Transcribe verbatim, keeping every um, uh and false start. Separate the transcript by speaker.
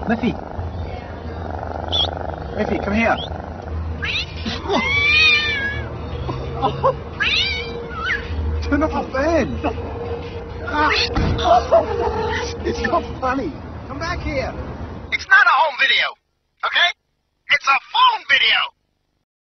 Speaker 1: Liffy. Liffy, come here. Oh. Turn off the fan. Ah. It's not funny. Come back here.
Speaker 2: It's not a home video, okay? It's a phone video.